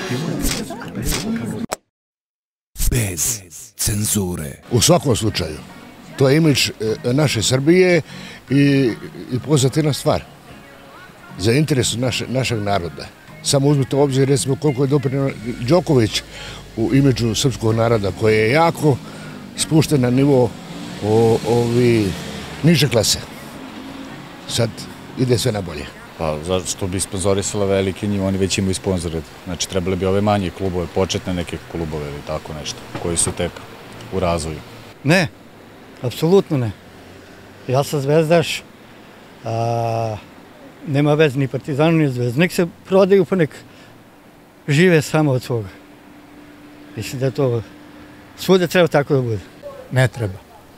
Bez cenzure. U svakom slučaju, to je imidž naše Srbije i pozitivna stvar za interes našeg naroda. Samo uzmite u obzir, recimo, koliko je doprinio Đoković u imidžu srpskog naroda, koji je jako spušten na nivo niže klase. Sad ide sve na bolje. Pa zašto bi sponzorisala veliki njih, oni već imaju sponzore. Znači trebali bi ove manje klubove, početne neke klubove ili tako nešto, koji su tek u razvoju. Ne, apsolutno ne. Ja sam zvezdaš, nema veze ni Partizanu ni Zvezda. Nek se prodaju pa nek žive samo od svoga. Mislim da to svuda treba tako da bude. Ne treba.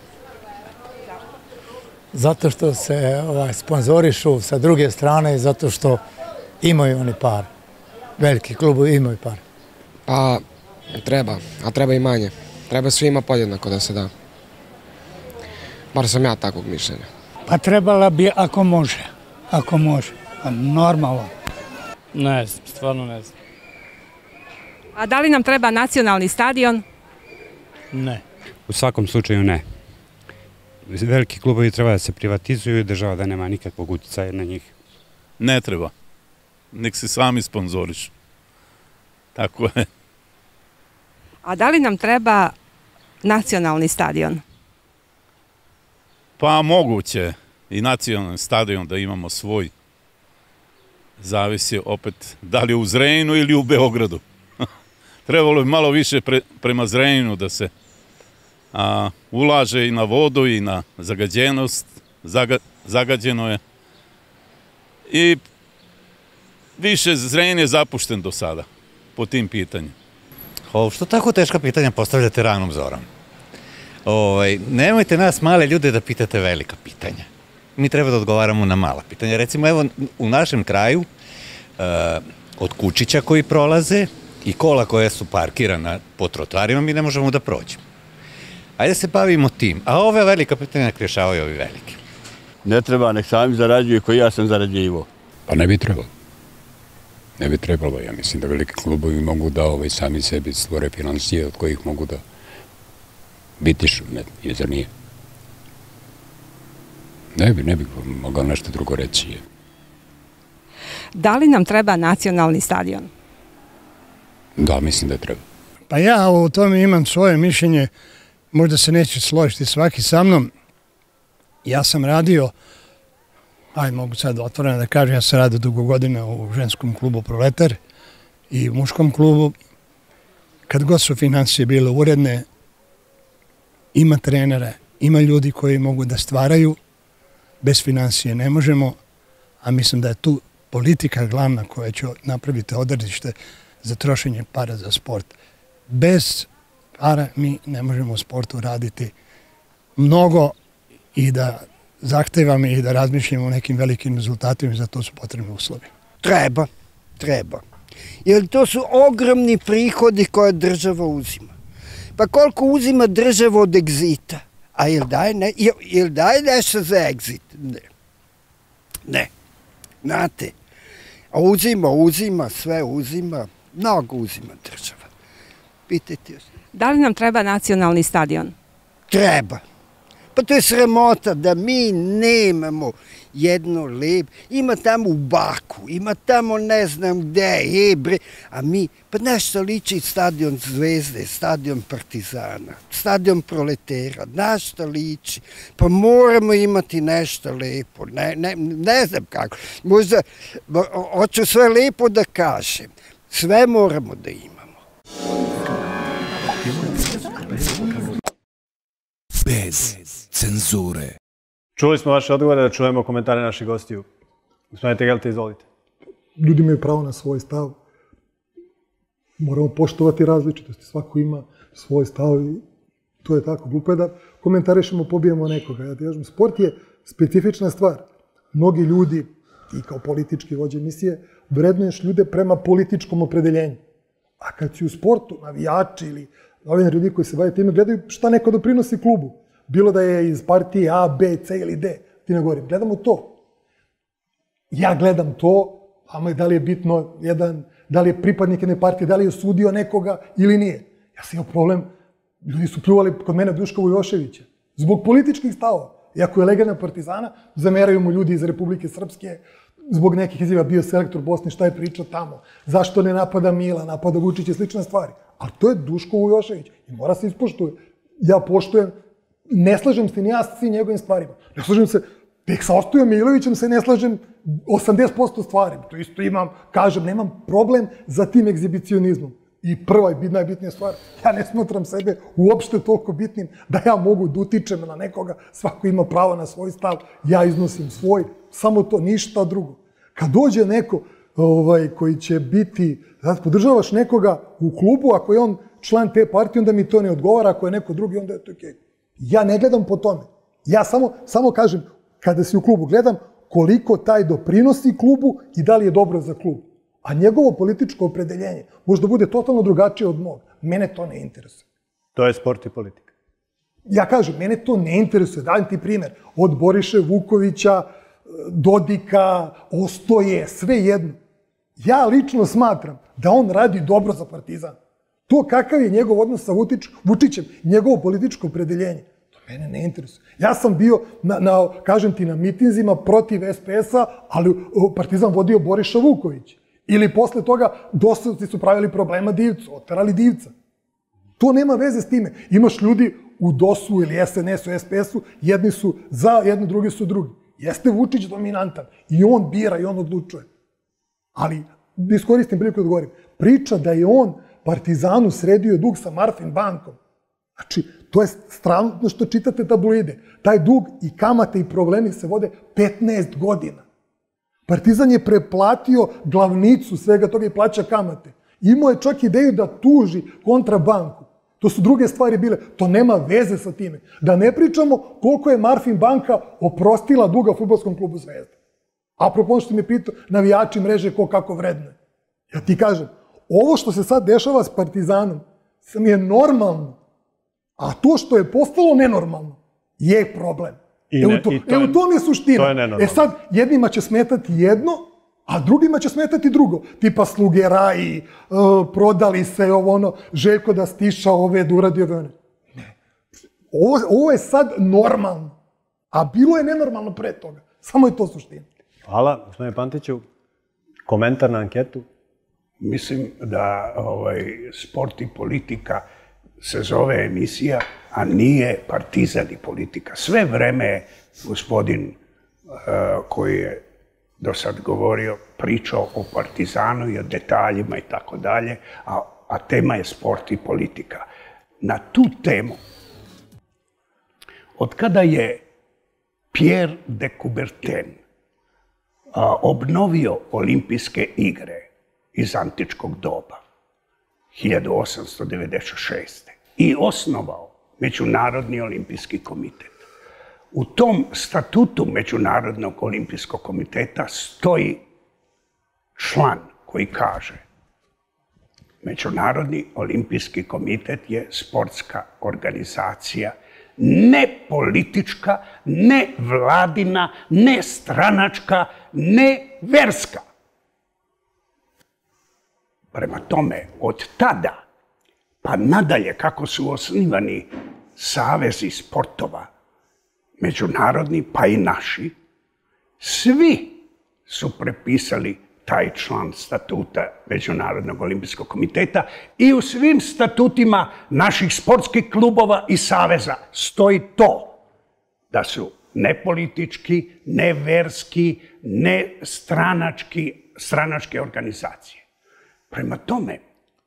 Zato što se sponzorišu sa druge strane i zato što imaju oni par. Veliki klubovi imaju par. Pa treba, a treba i manje. Treba svima podjednako da se da. Bar sam ja takvog mišljenja. Pa trebala bi ako može. Ako može. Normalno. Ne znam, stvarno ne znam. A da li nam treba nacionalni stadion? Ne. U svakom slučaju ne. Veliki klubovi treba da se privatizuju i država da nema nikakvog uticaja na njih. Ne treba. Nek se sami sponzorišu. Tako je. A da li nam treba nacionalni stadion? Pa moguće i nacionalni stadion da imamo svoj. Zavisi opet da li u Zrenjaninu ili u Beogradu. Trebalo bi malo više prema Zrenjaninu da se ulaže i na vodu i na zagađenost. Zagađeno je. I više Zrenjanin je zapušten do sada po tim pitanjima. Što tako teška pitanja postavljate ranom zorom? Nemojte nas male ljude da pitate velika pitanja. Mi treba da odgovaramo na mala pitanja. Recimo, evo, u našem kraju, od kučića koji prolaze i kola koje su parkirana po trotoarima, mi ne možemo da prođemo. Ajde se bavimo tim, a ove velika pitanja nek rješavaju ovi veliki. Ne treba, nek sami zarađuju koji ja sam zarađivo. Pa ne bi trebalo. Ne bi trebalo, ja mislim da veliki klubovi mogu da sami sebi stvore financije od kojih mogu da bitišu, zar nije? Ne bi mogao nešto drugo reći. Da li nam treba nacionalni stadion? Da, mislim da treba. Pa ja o tome imam svoje mišljenje, možda se neće složiti svaki sa mnom. Ja sam radio, mogu sad otvoreno da kažem, ja sam radio dugo godina u ženskom klubu Proletar i u muškom klubu. Kad god su financije bile uredne, ima trenera, ima ljudi koji mogu da stvaraju, bez financije ne možemo, a mislim da je tu politika glavna koja će napraviti odredište za trošenje para za sport. Bez para mi ne možemo u sportu raditi mnogo i da zahtevamo i da razmišljamo o nekim velikim rezultatima i za to su potrebni uslovi. Treba. Jer to su ogromni prihodi koje država uzima. Pa koliko uzima država od egzita? A jel daje nešto za egzit? Ne. Znate, a uzima, sve uzima, mnogo uzima država. Pitajte još. Da li nam treba nacionalni stadion? Treba. Pa to je sramota da mi nemamo jedno lepo. Ima tamo u Baku, ima tamo ne znam gde, a mi, pa nešto liči stadion Zvezde, stadion Partizana, stadion Proletera, nešto liči. Pa moramo imati nešto lepo, ne znam kako. Možda, hoću sve lepo da kažem, sve moramo da imamo. Bez cenzure. Čuli smo vaše odgovore, da čujemo komentare naših gostiju. Gospodine Tegelta, izvolite. Ljudi imaju pravo na svoj stav. Moramo poštovati različitosti. Svako ima svoj stav i to je tako. Glupo je da komentarišemo, pobijemo nekoga. Ja ti kažem, sport je specifična stvar. Mnogi ljudi, i kao politički vođe emisije, vrednuješ ljude prema političkom opredeljenju. A kad si u sportu, navijači ili novinari, ljudi koji se bave time, gledaju šta neko doprinosi klubu. Bilo da je iz partije A, B, C ili D. Ti ne govorim. Gledamo to. Ja gledam to, Vama je da li je bitno da li je pripadnik jedne partije, da li je osudio nekoga ili nije. Ja sam imao problem, ljudi su pljuvali kod mene Duška Vujoševića zbog političkih stavova. Iako je legenda Partizana, zameraju mu ljudi iz Republike Srpske, zbog nekih izjava bio selektor Bosne, šta je pričao tamo, zašto ne napada Mila, napada Vučića i slične stvari. Ali to je Duško Vujošević i mora se ispoštuje. Ja poštujem, ne slažem se ni ja s svim njegovim stvarima. Ne slažem se, tek sa Ostojom Milovićem se ne slažem 80% stvari. To isto imam, kažem, nemam problem za tim egzibicionizmom. I prva i najbitnija stvar, ja ne smatram sebe uopšte toliko bitnim da ja mogu da utičem na nekoga, svako ima pravo na svoj stav, ja iznosim svoj, samo to, ništa drugo. Kad dođe neko koji će biti, znači podržavaš nekoga u klubu, ako je on član te partije, onda mi to ne odgovara, ako je neko drugi, onda je to okej. Ja ne gledam po tome. Ja samo kažem, kada si u klubu, gledam koliko taj doprinosi klubu i da li je dobro za klub. A njegovo političko opredeljenje možda bude totalno drugačije od mog. Mene to ne interesuje. To je sport i politika. Ja kažem, mene to ne interesuje. Dajem ti primjer. Od Boriše Vukovića, Dodika, Ostoje, sve jedno. Ja lično smatram da on radi dobro za Partizan. To kakav je njegov odnos sa Vučićem, njegovo političko opredeljenje, to mene ne interesuje. Ja sam bio, kažem ti, na mitinzima protiv SPS-a, ali Partizan vodio Boriša Vuković. Ili posle toga doslovci su pravili problema Divcu, oterali Divca. To nema veze s time. Imaš ljudi u DOS-u ili SNS-u, SPS-u, jedni su za, jedni drugi su drugi. Jeste Vučić dominantan i on bira i on odlučuje. Ali, da iskoristim priliku da govorim, priča da je on Partizanu sredio dug sa Marfin bankom. Znači, to je strano što čitate tabloide. Taj dug i kamate i problemi se vode 15 godina. Partizan je preplatio glavnicu svega toga i plaća kamate. Imao je čak ideju da tuži kontra banku. To su druge stvari bile. To nema veze sa time. Da ne pričamo koliko je Marfin banka oprostila duga fudbalskom klubu Zvezda. Apropo što mi je pitao, navijači mreže ko kako vredne. Ja ti kažem, ovo što se sad dešava s Partizanom sam je normalno. A to što je postalo nenormalno je problem. U tom je suština. Sad, jednima će smetati jedno, a drugima će smetati drugo. Tipa sluge Raji, prodali se ovo ono, Željko da stiša ove, da uradi ove one. Ne. Ovo je sad normalno. A bilo je nenormalno pre toga. Samo je to suština. Hvala, gospodine Pantiću. Komentar na anketu? Mislim da sport i politika se zove emisija, a nije Partizan i politika. Sve vreme je gospodin koji je do sad govorio, pričao o Partizanu i o detaljima i tako dalje, a tema je sport i politika. Na tu temu, od kada je Pierre de Coubertin obnovio olimpijske igre iz antičkog doba, 1896. i osnovao Međunarodni olimpijski komitet. U tom statutu Međunarodnog olimpijskog komiteta stoji član koji kaže: Međunarodni olimpijski komitet je sportska organizacija, ne politička, ne vladina, ne stranačka, ne verska. Prema tome, od tada pa nadalje, kako su osnivani savezi sportova, međunarodni pa i naši, svi su prepisali taj član statuta Međunarodnog olimpijskog komiteta i u svim statutima naših sportskih klubova i saveza stoji to da su nepolitički, neverski, ne stranačke organizacije. Prema tome,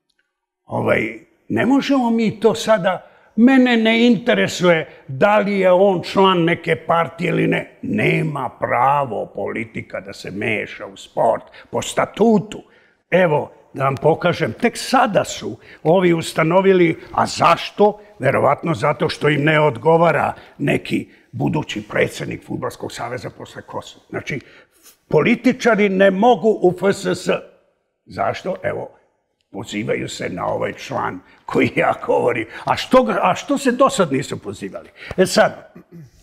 ne možemo mi to sada, mene ne interesuje da li je on član neke partije ili ne. Nema pravo politika da se meša u sport po statutu. Evo, da vam pokažem, tek sada su ovi ustanovili, a zašto? Verovatno zato što im ne odgovara neki budući predsjednik Fudbalskog saveza posle Kosova. Znači, političari ne mogu u FSS. Zašto? Evo, pozivaju se na ovaj član koji ja govorim. A što se do sad nisu pozivali? Sad,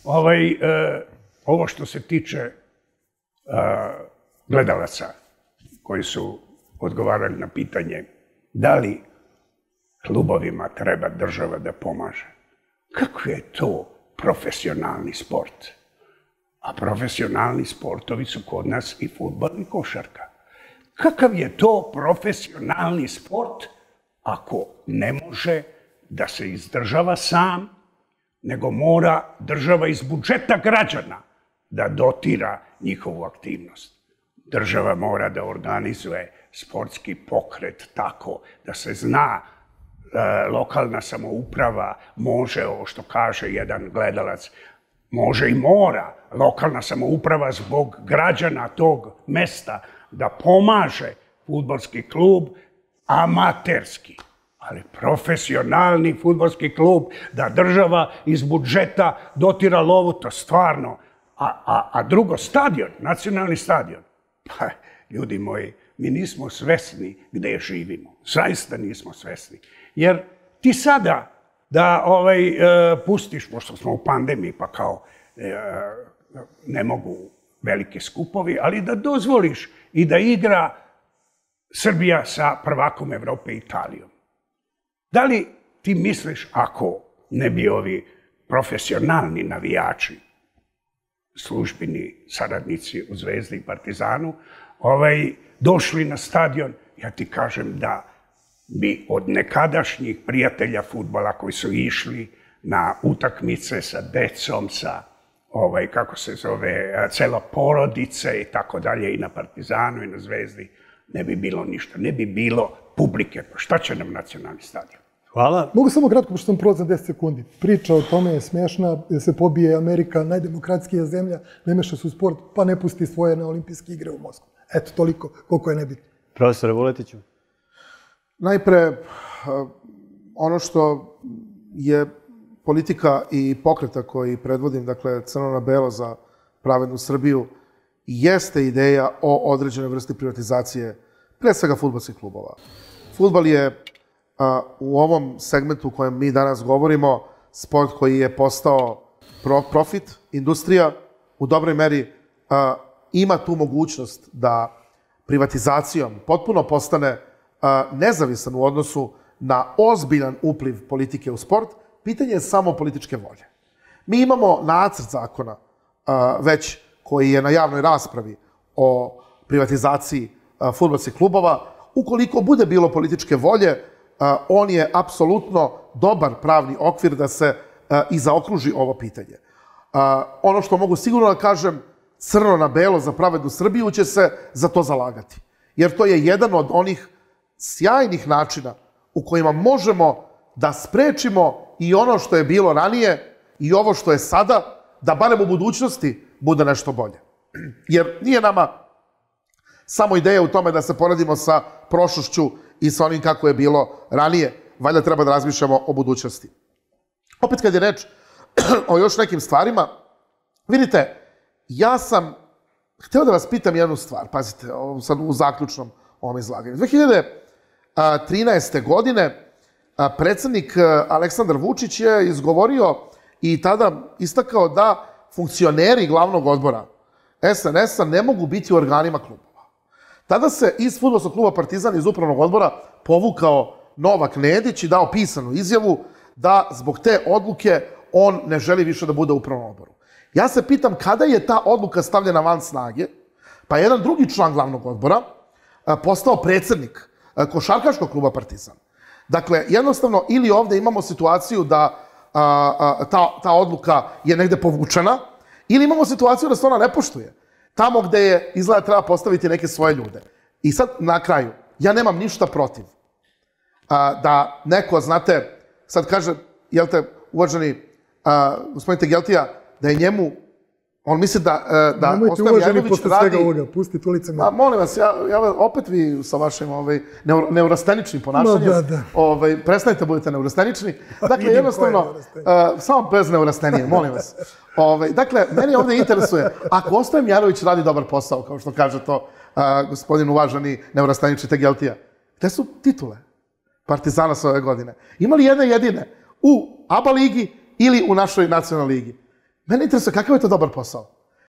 ovo što se tiče gledalaca, koji su odgovarali na pitanje da li klubovima treba država da pomaže. Kako je to profesionalni sport? A profesionalni sportovi su kod nas i fudbal i košarka. Kakav je to profesionalni sport ako ne može da se izdržava sam, nego mora država iz budžeta građana da dotira njihovu aktivnost? Država mora da organizuje sportski pokret tako da se zna lokalna samouprava može, ovo što kaže jedan gledalac, može i mora lokalna samouprava zbog građana tog mesta da pomaže fudbalski klub amaterski, ali profesionalni fudbalski klub, da država iz budžeta dotira lovu, to stvarno. A drugo, stadion, nacionalni stadion. Pa, ljudi moji, mi nismo svesni gde živimo. Zaista nismo svesni. Jer ti sada da pustiš, pošto smo u pandemiji, pa kao ne mogu velike skupovi, ali da dozvoliš i da igra Srbija sa prvakom Evrope Italijom. Da li ti misliš, ako ne bi ovi profesionalni navijači, službeni saradnici u Zvezdi i Partizanu, došli na stadion, ja ti kažem da bi od nekadašnjih prijatelja fudbala koji su išli na utakmice sa decom, sa, kako se zove, cela porodice i tako dalje, i na Partizanu i na Zvezdi, ne bi bilo ništa, ne bi bilo publike. Pa šta će nam nacionalni stadion? Hvala. Mogu samo kratko, pošto sam prolazan 10 sekundi. Priča o tome je smiješna, jer se pobije Amerika, najdemokratskija zemlja, ne meša se u sport, pa ne pusti svoje na olimpijske igre u Moskvu. Eto, toliko, koliko je nebitno. Profesore Vuletiću. Najpre, ono što je politika i pokreta koji predvodim, dakle, crno na belo za pravednu Srbiju, jeste ideja o određenoj vrsti privatizacije, pre svega fudbalskih klubova. Fudbal je u ovom segmentu u kojem mi danas govorimo sport koji je postao profit, industrija, u dobroj meri ima tu mogućnost da privatizacijom potpuno postane nezavisan u odnosu na ozbiljan upliv politike u sport. Pitanje je samo političke volje. Mi imamo nacrt zakona već koji je na javnoj raspravi o privatizaciji fudbalskih klubova. Ukoliko bude bilo političke volje, on je apsolutno dobar pravni okvir da se i zaokruži ovo pitanje. Ono što mogu sigurno da kažem, crno na belo za pravednu Srbiju će se za to zalagati. Jer to je jedan od onih sjajnih načina u kojima možemo da sprečimo i ono što je bilo ranije i ovo što je sada, da barem u budućnosti bude nešto bolje. Jer nije nama samo ideja u tome da se poredimo sa prošlošću i sa onim kako je bilo ranije. Valjda treba da razmišljamo o budućnosti. Opet kad je reč o još nekim stvarima, vidite, ja sam hteo da vas pitam jednu stvar, pazite, sad u zaključnom ovom izlaganju. 2013. godine predsjednik Aleksandar Vučić je izgovorio i tada istakao da funkcioneri glavnog odbora SNS-a ne mogu biti u organima klubova. Tada se iz fudbalskog kluba Partizan iz upravnog odbora povukao Novak Nedić i dao pisanu izjavu da zbog te odluke on ne želi više da bude u upravnom odboru. Ja se pitam kada je ta odluka stavljena van snage, pa jedan drugi član glavnog odbora postao predsjednik košarkaškog kluba Partizan. Dakle, jednostavno, ili ovde imamo situaciju da ta odluka je negde povučena, ili imamo situaciju da se ona ne poštuje. Tamo gde je, izgleda, treba postaviti neke svoje ljude. I sad, na kraju, ja nemam ništa protiv da neko, znate, sad kaže, jel te, uvaženi gospodin Tegeltija, da je njemu, on misli da nemojte uvaženi posle svega ovoga, pustite ulice me. Molim vas, opet vi sa vašim neurasteničnim ponašanjem, prestanite budete neurastenični. Dakle, jednostavno, samo bez neurastenije, molim vas. Dakle, meni ovdje interesuje, ako Ostoje Mjanović radi dobar posao, kao što kaže to gospodin uvaženi neurastenični Tegeltija, gde su titule Partizana s ove godine? Ima li jedne jedine u ABA ligi ili u našoj nacionalnoj ligi? Mene interesuje kakav je to dobar posao.